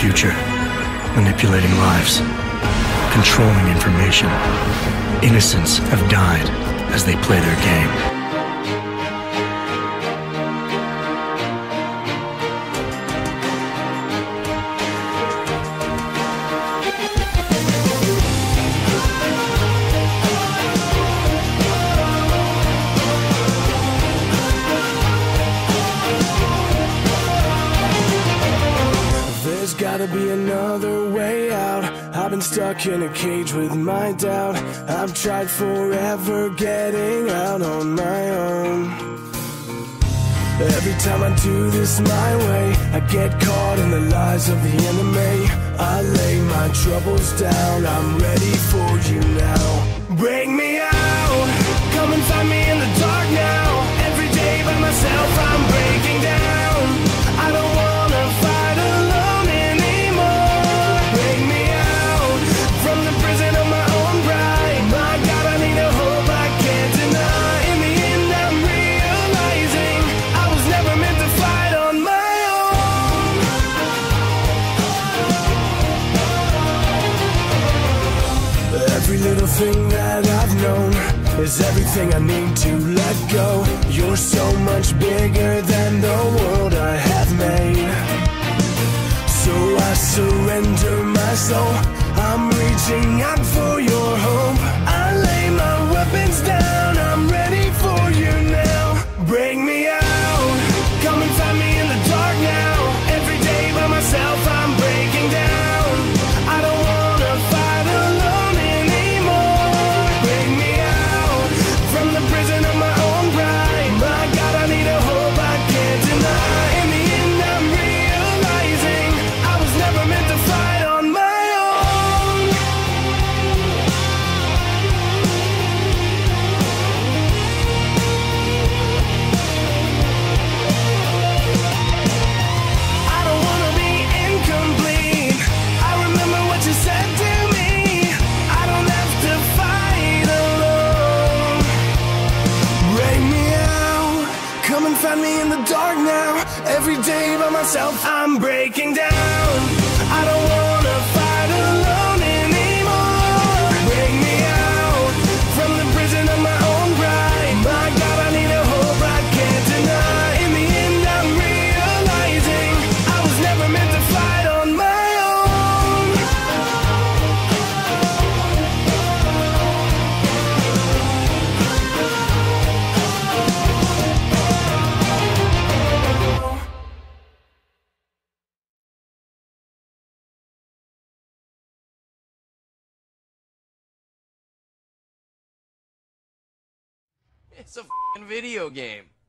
future, manipulating lives, controlling information. Innocents have died as they play their game. There's gotta be another way out. I've been stuck in a cage with my doubt. I've tried forever getting out on my own. Every time I do this my way, I get caught in the lies of the enemy. I lay my troubles down, I'm ready for you now. Bring me out, come and find me in the dark now. Every day by myself I'm breaking down. I don't wanna fight alone anymore. Bring me out from the prison of my own pride. My God, I need a hope I can't deny. In the end I'm realizing I was never meant to fight on my own. Every little thing that I've known is everything I need to let go. You're so much bigger than the world I have made. So I surrender my soul. I'm reaching out for your hope. I lay my weapons down. I'm ready for you now. Bring me out. Come and find me in the dark now. Every day by myself I'm breaking down. I don't wanna fight alone anymore. Bring me out from the prison of my own pride. My God, I need a hope I can't deny. In the end I'm realizing I was never meant to fight on my own. I don't wanna be incomplete. I remember what you said to me. I don't have to fight alone. Bring me out. Come and find me in the dark now. Every day by myself I'm breaking down. I don't wanna fight alone anymore. Bring me out from the prison of my own pride. My God, I need a hope I can't deny. In the end I'm realizing I was never meant to fight on my own. It's a f***ing video game.